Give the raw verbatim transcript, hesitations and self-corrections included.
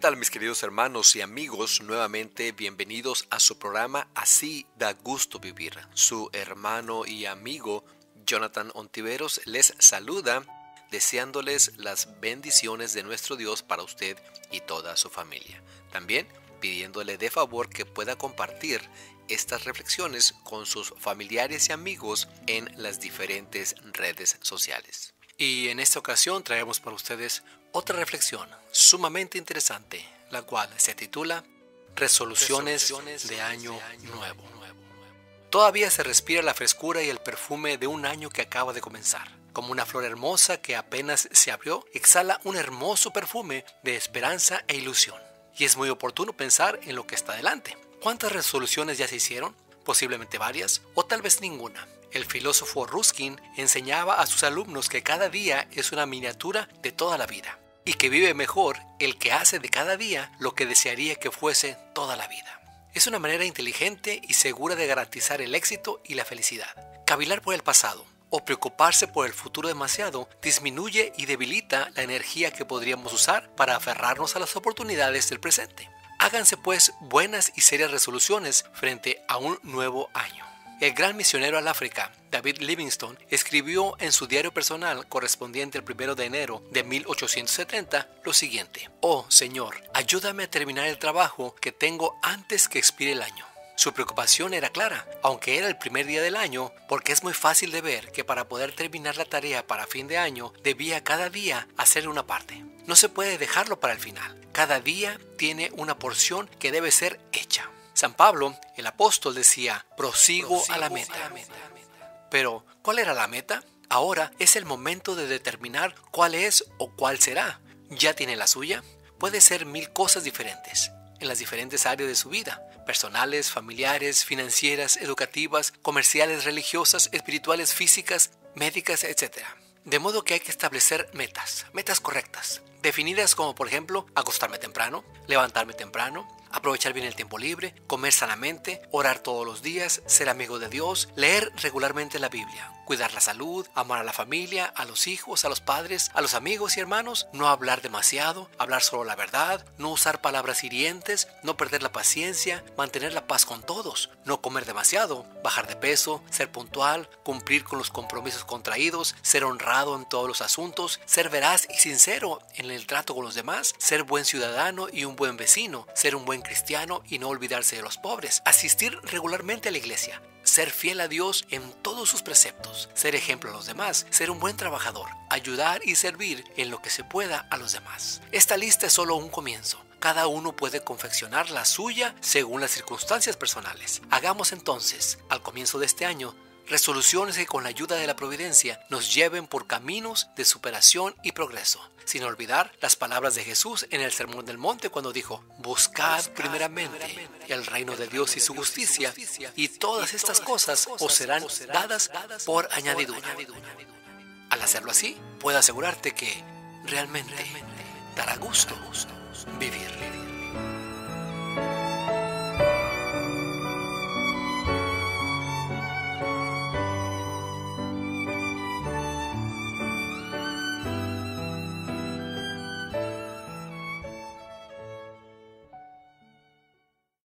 tal, mis queridos hermanos y amigos? Nuevamente bienvenidos a su programa Así da gusto vivir. Su hermano y amigo Jonathan Ontiveros les saluda, deseándoles las bendiciones de nuestro Dios para usted y toda su familia. También pidiéndole de favor que pueda compartir estas reflexiones con sus familiares y amigos en las diferentes redes sociales. Y en esta ocasión traemos para ustedes otra reflexión sumamente interesante, la cual se titula Resoluciones, Resoluciones de Año, de año nuevo. nuevo. Todavía se respira la frescura y el perfume de un año que acaba de comenzar. Como una flor hermosa que apenas se abrió, exhala un hermoso perfume de esperanza e ilusión. Y es muy oportuno pensar en lo que está delante. ¿Cuántas resoluciones ya se hicieron? Posiblemente varias, o tal vez ninguna. El filósofo Ruskin enseñaba a sus alumnos que cada día es una miniatura de toda la vida, y que vive mejor el que hace de cada día lo que desearía que fuese toda la vida. Es una manera inteligente y segura de garantizar el éxito y la felicidad. Cavilar por el pasado o preocuparse por el futuro demasiado disminuye y debilita la energía que podríamos usar para aferrarnos a las oportunidades del presente. Háganse pues buenas y serias resoluciones frente a un nuevo año. El gran misionero al África, David Livingstone, escribió en su diario personal correspondiente al primero de enero de mil ochocientos setenta lo siguiente: Oh Señor, ayúdame a terminar el trabajo que tengo antes que expire el año. Su preocupación era clara, aunque era el primer día del año, porque es muy fácil de ver que para poder terminar la tarea para fin de año debía cada día hacer una parte. No se puede dejarlo para el final. Cada día tiene una porción que debe ser hecha. San Pablo, el apóstol, decía, prosigo, prosigo a la meta. A la meta. Pero, ¿cuál era la meta? Ahora es el momento de determinar cuál es o cuál será. ¿Ya tiene la suya? Puede ser mil cosas diferentes, en las diferentes áreas de su vida, personales, familiares, financieras, educativas, comerciales, religiosas, espirituales, físicas, médicas, etcétera. De modo que hay que establecer metas, metas correctas, definidas como por ejemplo, acostarme temprano, levantarme temprano, aprovechar bien el tiempo libre, comer sanamente, orar todos los días, ser amigo de Dios, leer regularmente la Biblia, cuidar la salud, amar a la familia, a los hijos, a los padres, a los amigos y hermanos, no hablar demasiado, hablar solo la verdad, no usar palabras hirientes, no perder la paciencia, mantener la paz con todos, no comer demasiado, bajar de peso, ser puntual, cumplir con los compromisos contraídos, ser honrado en todos los asuntos, ser veraz y sincero en el trato con los demás, ser buen ciudadano y un buen vecino, ser un buen cristiano y no olvidarse de los pobres, asistir regularmente a la iglesia, ser fiel a Dios en todos sus preceptos, ser ejemplo a los demás, ser un buen trabajador, ayudar y servir en lo que se pueda a los demás. Esta lista es solo un comienzo. Cada uno puede confeccionar la suya según las circunstancias personales. Hagamos entonces, al comienzo de este año, resoluciones que con la ayuda de la providencia nos lleven por caminos de superación y progreso, sin olvidar las palabras de Jesús en el Sermón del Monte cuando dijo: buscad primeramente el reino de Dios y su justicia, y todas estas cosas os serán dadas por añadidura. Al hacerlo así, puedo asegurarte que realmente dará gusto vivir.